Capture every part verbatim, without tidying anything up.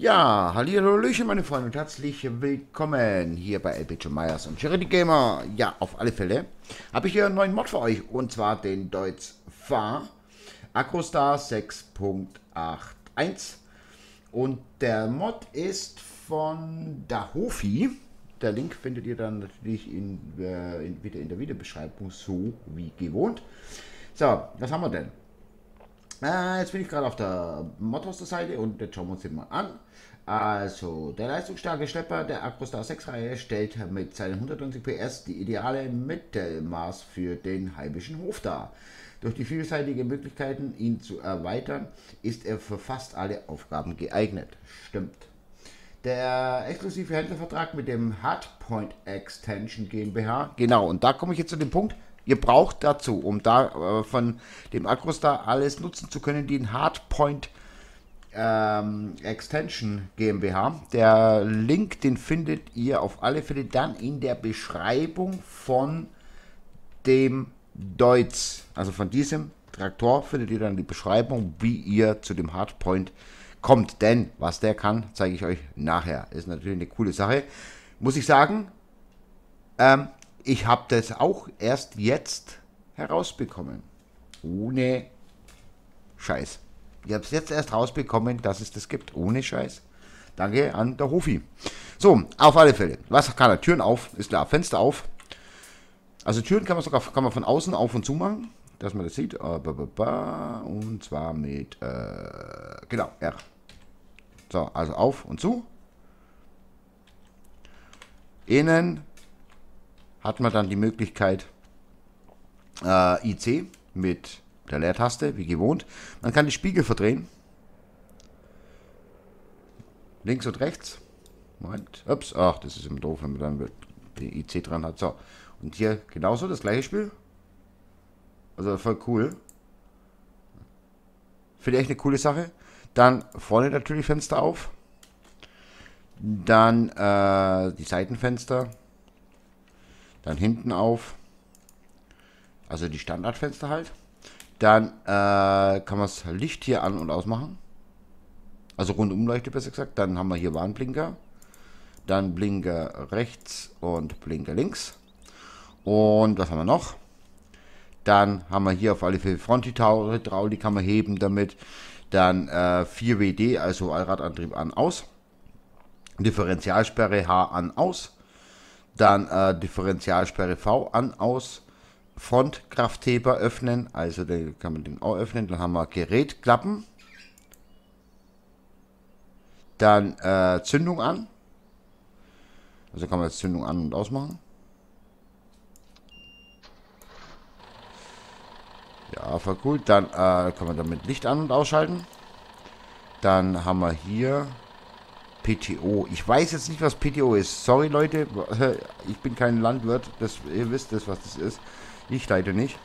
Ja, hallihallöchen meine Freunde und herzlich willkommen hier bei L B J Myers und Charity Gamer. Ja, auf alle Fälle habe ich hier einen neuen Mod für euch und zwar den Deutz Fahr Acrostar sechs Punkt eins und der Mod ist von Dahofi. Der Link findet ihr dann natürlich in, äh, in, wieder in der Videobeschreibung, so wie gewohnt. So, was haben wir denn? Äh, jetzt bin ich gerade auf der Modhoster-Seite und jetzt schauen wir uns den mal an. Also, der leistungsstarke Schlepper der Acrostar sechs Reihe stellt mit seinen hundertneunzig P S die ideale Mittelmaß für den heimischen Hof dar. Durch die vielseitigen Möglichkeiten, ihn zu erweitern, ist er für fast alle Aufgaben geeignet. Stimmt. Der exklusive Händlervertrag mit dem Hardpoint Extension GmbH. Genau, und da komme ich jetzt zu dem Punkt. Ihr braucht dazu, um da äh, von dem Acrostar alles nutzen zu können, den Hardpoint ähm, Extension GmbH. Der Link, den findet ihr auf alle Fälle dann in der Beschreibung von dem Deutz. Also von diesem Traktor findet ihr dann die Beschreibung, wie ihr zu dem Hardpoint kommt. Denn was der kann, zeige ich euch nachher. Ist natürlich eine coole Sache. Muss ich sagen, ähm, ich habe das auch erst jetzt herausbekommen. Ohne Scheiß. Ich habe es jetzt erst rausbekommen, dass es das gibt. Ohne Scheiß. Danke an der Hofi. So, auf alle Fälle. Was kann er? Türen auf, ist klar. Fenster auf. Also Türen kann man sogar kann man von außen auf und zu machen, dass man das sieht. Und zwar mit, äh, genau, R. So, also auf und zu. Innen hat man dann die Möglichkeit äh, I C mit der Leertaste, wie gewohnt. Man kann die Spiegel verdrehen. Links und rechts. Moment. Ups, ach, das ist immer doof, wenn man dann die I C dran hat. So. Und hier genauso das gleiche Spiel. Also voll cool. Finde ich echt eine coole Sache. Dann vorne natürlich Fenster auf. Dann äh, die Seitenfenster. Dann hinten auf, also die Standardfenster halt. Dann äh, kann man das Licht hier an- und ausmachen. Also Rundumleuchte besser gesagt. Dann haben wir hier Warnblinker. Dann Blinker rechts und Blinker links. Und was haben wir noch? Dann haben wir hier auf alle Fälle Fronthydraulik, kann man heben damit. Dann äh, vier W D, also Allradantrieb an, aus. Differentialsperre H an, aus. Dann äh, Differentialsperre V an, aus, Frontkraftheber öffnen, also den kann man den auch öffnen. Dann haben wir Gerätklappen, dann äh, Zündung an, also kann man jetzt Zündung an und ausmachen. Ja, voll cool. Dann äh, kann man damit Licht an- und ausschalten. Dann haben wir hier P T O. Ich weiß jetzt nicht, was P T O ist. Sorry, Leute. Ich bin kein Landwirt. Das, ihr wisst das, was das ist. Ich leider nicht.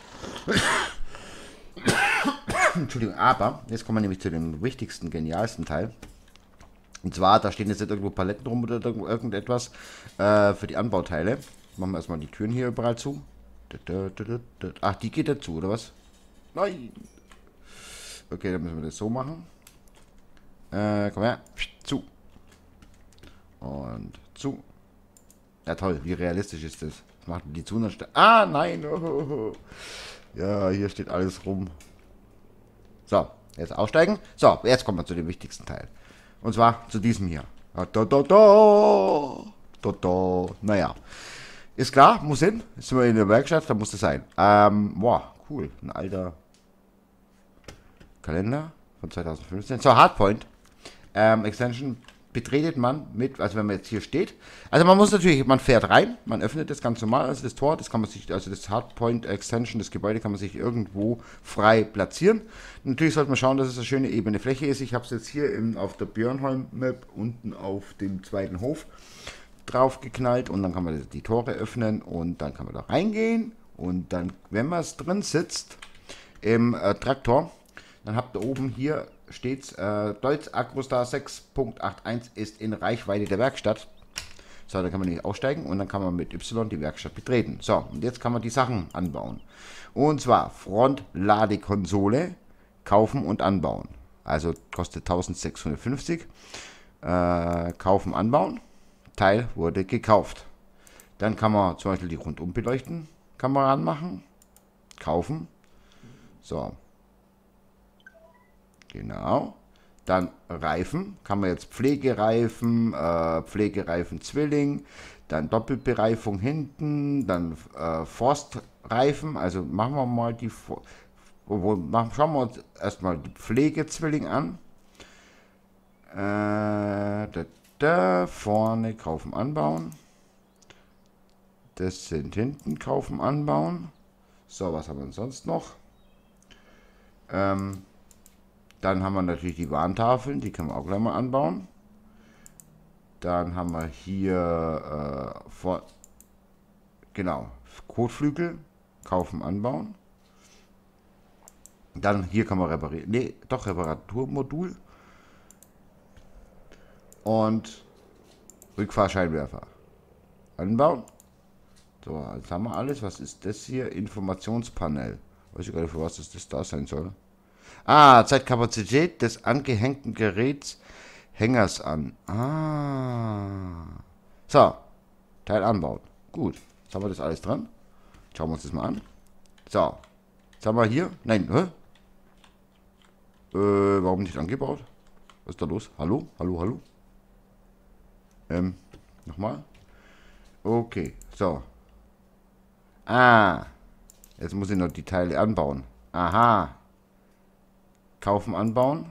Entschuldigung, aber jetzt kommen wir nämlich zu dem wichtigsten, genialsten Teil. Und zwar, da stehen jetzt nicht irgendwo Paletten rum oder irgendetwas äh, für die Anbauteile. Machen wir erstmal die Türen hier überall zu. Ach, die geht dazu, oder was? Nein. Okay, dann müssen wir das so machen. Äh, komm her. Zu. Und zu. Ja toll, wie realistisch ist das? Das macht die zu. Ah, nein. Oh. Ja, hier steht alles rum. So, jetzt aussteigen. So, jetzt kommen wir zu dem wichtigsten Teil. Und zwar zu diesem hier. Da, da, da, da, da. Naja. Ist klar, muss hin. Jetzt sind wir in der Werkstatt, da muss das sein. Ähm, boah, cool. Ein alter Kalender von zweitausendfünfzehn. So, Hardpoint. Ähm, Extension betretet man mit, also wenn man jetzt hier steht, also man muss natürlich, man fährt rein, man öffnet das ganz normal, also das Tor, das kann man sich, also das Hardpoint Extension, das Gebäude kann man sich irgendwo frei platzieren. Natürlich sollte man schauen, dass es eine schöne ebene Fläche ist. Ich habe es jetzt hier im, auf der Björnholm Map unten auf dem zweiten Hof drauf geknallt und dann kann man die Tore öffnen und dann kann man da reingehen und dann, wenn man es drin sitzt im äh, Traktor, dann habt ihr oben hier steht äh, Deutz Acrostar sechs Punkt eins ist in Reichweite der Werkstatt. So, da kann man nicht aussteigen und dann kann man mit Y die Werkstatt betreten. So, und jetzt kann man die Sachen anbauen. Und zwar Frontladekonsole kaufen und anbauen. Also kostet eintausendsechshundertfünfzig. Äh, kaufen, anbauen. Teil wurde gekauft. Dann kann man zum Beispiel die Rundumbeleuchten kann man ranmachen. Kaufen. So. Genau. Dann Reifen. Kann man jetzt Pflegereifen, äh, Pflegereifen Zwilling, dann Doppelbereifung hinten, dann äh, Forstreifen. Also machen wir mal die... Wo, machen, schauen wir uns erstmal die Pflegezwilling an. Äh, da, da, vorne kaufen, anbauen. Das sind hinten kaufen, anbauen. So, was haben wir sonst noch? Ähm, dann haben wir natürlich die Warntafeln, die können wir auch gleich mal anbauen. Dann haben wir hier äh, vor, genau, Kotflügel, kaufen, anbauen. Dann hier kann man reparieren, nee, doch Reparaturmodul. Und Rückfahrscheinwerfer. Anbauen. So, jetzt haben wir alles. Was ist das hier? Informationspanel. Weiß ich gar nicht, für was das da sein soll. Ah, Zeitkapazität des angehängten Geräts Hängers an. Ah. So. Teil anbauen. Gut. Jetzt haben wir das alles dran. Schauen wir uns das mal an. So. Jetzt haben wir hier. Nein, hä? Äh, warum nicht angebaut? Was ist da los? Hallo? Hallo, hallo? Ähm, nochmal. Okay, so. Ah. Jetzt muss ich noch die Teile anbauen. Aha. Kaufen, anbauen.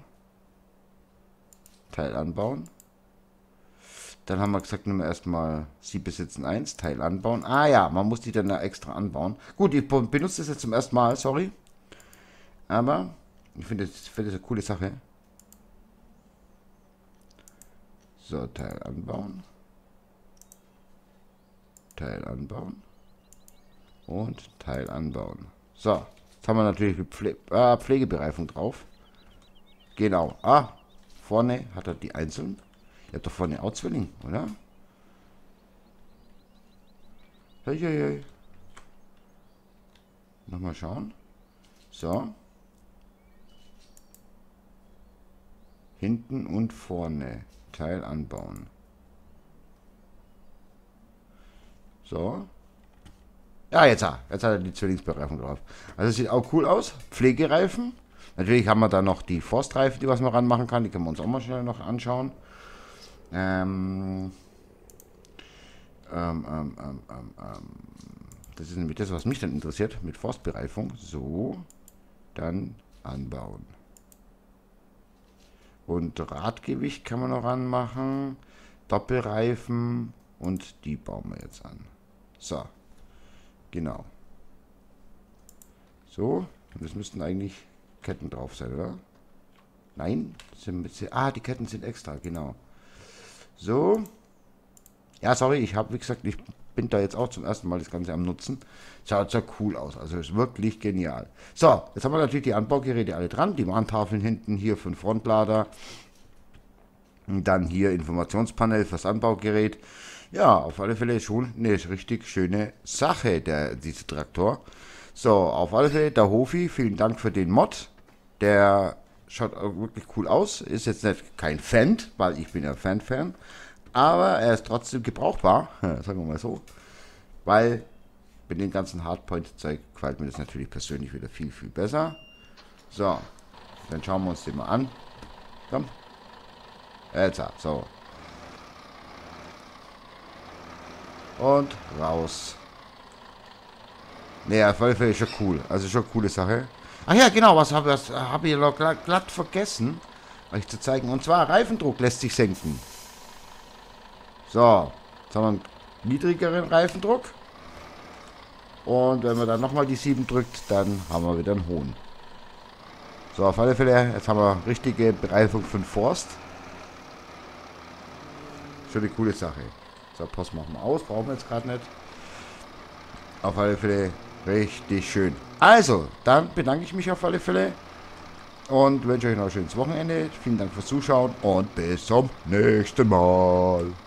Teil anbauen. Dann haben wir gesagt, nehmen wir erstmal, sie besitzen eins, Teil anbauen. Ah ja, man muss die dann da extra anbauen. Gut, ich benutze das jetzt zum ersten Mal, sorry. Aber ich finde das, find das eine coole Sache. So, Teil anbauen. Teil anbauen. Und Teil anbauen. So, jetzt haben wir natürlich die Pfle ah, Pflegebereifung drauf. Genau. Ah, vorne hat er die einzelnen. Ihr habt doch vorne auch Zwilling, oder? Hey, hey, hey. Nochmal schauen. So. Hinten und vorne. Teil anbauen. So. Ja, jetzt, jetzt hat er die Zwillingsbereifung drauf. Also sieht auch cool aus. Pflegereifen. Natürlich haben wir da noch die Forstreifen, die was man ranmachen kann. Die können wir uns auch mal schnell noch anschauen. Ähm, ähm, ähm, ähm, ähm, das ist nämlich das, was mich dann interessiert, mit Forstbereifung. So, dann anbauen. Und Radgewicht kann man noch ranmachen. Doppelreifen und die bauen wir jetzt an. So, genau. So, und das müssten eigentlich Ketten drauf sein, oder? Nein? Sind, ah, die Ketten sind extra, genau. So. Ja, sorry, ich habe, wie gesagt, ich bin da jetzt auch zum ersten Mal das Ganze am Nutzen. Schaut so cool aus, also ist wirklich genial. So, jetzt haben wir natürlich die Anbaugeräte alle dran. Die Warntafeln hinten hier für den Frontlader. Und dann hier Informationspanel fürs Anbaugerät. Ja, auf alle Fälle schon eine richtig schöne Sache, der, dieser Traktor. So, auf alle Fälle der Hofi, vielen Dank für den Mod. Der schaut wirklich cool aus. Ist jetzt nicht kein Fan, weil ich bin ja Fan-Fan. Aber er ist trotzdem gebrauchbar, sagen wir mal so. Weil mit dem ganzen Hardpoint-Zeug gefällt mir das natürlich persönlich wieder viel, viel besser. So, dann schauen wir uns den mal an. Komm. Jetzt, so. Und raus. Ne, auf jeden Fall ist schon cool. Also schon eine coole Sache. Ach ja, genau, was habe hab ich noch glatt, glatt vergessen, euch zu zeigen. Und zwar, Reifendruck lässt sich senken. So, jetzt haben wir einen niedrigeren Reifendruck. Und wenn man dann nochmal die sieben drückt, dann haben wir wieder einen hohen. So, auf alle Fälle, jetzt haben wir richtige Bereifung für den Forst. Schon eine coole Sache. So, Post machen wir aus, brauchen wir jetzt gerade nicht. Auf alle Fälle richtig schön. Also, dann bedanke ich mich auf alle Fälle und wünsche euch noch ein schönes Wochenende. Vielen Dank fürs Zuschauen und bis zum nächsten Mal.